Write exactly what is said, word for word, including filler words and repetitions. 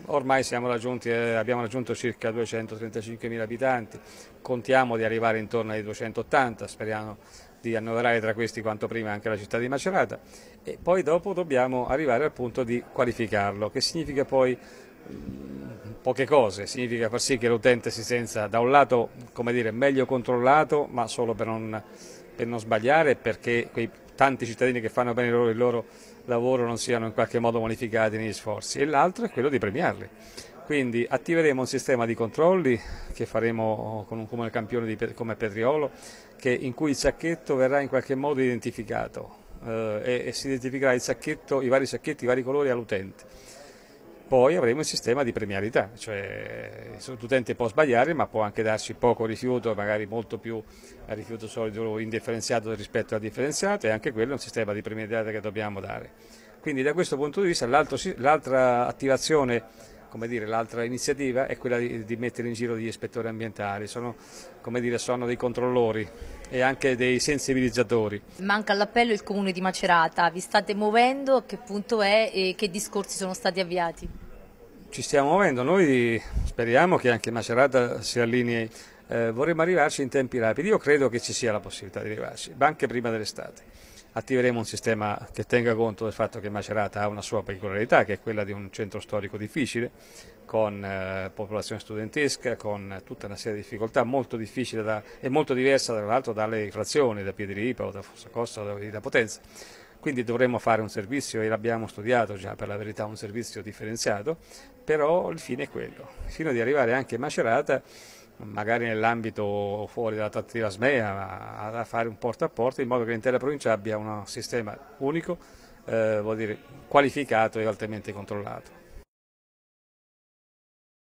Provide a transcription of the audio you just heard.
Ormai siamo raggiunti, eh, abbiamo raggiunto circa duecentotrentacinquemila abitanti, contiamo di arrivare intorno ai duecentottanta, speriamo di annoverare tra questi quanto prima anche la città di Macerata e poi dopo dobbiamo arrivare al punto di qualificarlo, che significa poi mh, poche cose, significa far sì che l'utente si senta da un lato, come dire, meglio controllato, ma solo per non, per non sbagliare, perché quei tanti cittadini che fanno bene il loro, il loro lavoro non siano in qualche modo modificati negli sforzi, e l'altro è quello di premiarli. Quindi attiveremo un sistema di controlli che faremo con un comune campione di, come Petriolo, che, in cui il sacchetto verrà in qualche modo identificato eh, e, e si identificherà il sacchetto, i vari sacchetti, i vari colori all'utente. Poi avremo il sistema di premialità, cioè l'utente può sbagliare ma può anche darci poco rifiuto, magari molto più rifiuto solido indifferenziato rispetto al differenziato, e anche quello è un sistema di premialità che dobbiamo dare. Quindi da questo punto di vista l'altra attivazione, come dire, l'altra iniziativa è quella di, di mettere in giro degli ispettori ambientali, sono, come dire, sono dei controllori e anche dei sensibilizzatori. Manca all'appello il comune di Macerata, vi state muovendo, a che punto è e che discorsi sono stati avviati? Ci stiamo muovendo, noi speriamo che anche Macerata si allinei, eh, vorremmo arrivarci in tempi rapidi, io credo che ci sia la possibilità di arrivarci, ma anche prima dell'estate. Attiveremo un sistema che tenga conto del fatto che Macerata ha una sua peculiarità, che è quella di un centro storico difficile, con eh, popolazione studentesca, con tutta una serie di difficoltà molto difficili da, e molto diversa tra l'altro dalle frazioni, da Piediripa o da Fossacosta o da, da Potenza. Quindi dovremmo fare un servizio, e l'abbiamo studiato già per la verità, un servizio differenziato, però il fine è quello, fino di arrivare anche a Macerata, magari nell'ambito fuori dalla trattativa SMEA, a fare un porta a porta in modo che l'intera provincia abbia un sistema unico, eh, vuol dire qualificato e altamente controllato.